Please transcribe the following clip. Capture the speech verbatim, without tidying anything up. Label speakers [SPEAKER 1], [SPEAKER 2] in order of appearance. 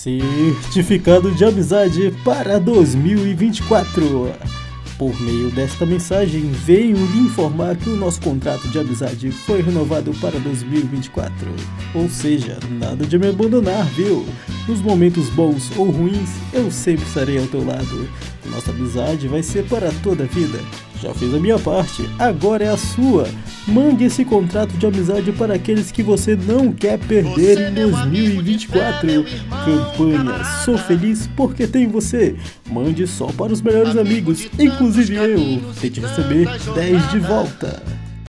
[SPEAKER 1] Certificado de amizade para dois mil e vinte e quatro. Por meio desta mensagem, venho lhe informar que o nosso contrato de amizade foi renovado para dois mil e vinte e quatro. Ou seja, nada de me abandonar, viu? Nos momentos bons ou ruins, eu sempre estarei ao teu lado. Nossa amizade vai ser para toda a vida. Já fiz a minha parte, agora é a sua. Mande esse contrato de amizade para aqueles que você não quer perder em dois mil e vinte e quatro. Campanha Sou Feliz Porque Tenho Você. Mande só para os melhores amigos, inclusive eu. Tente receber dez de volta.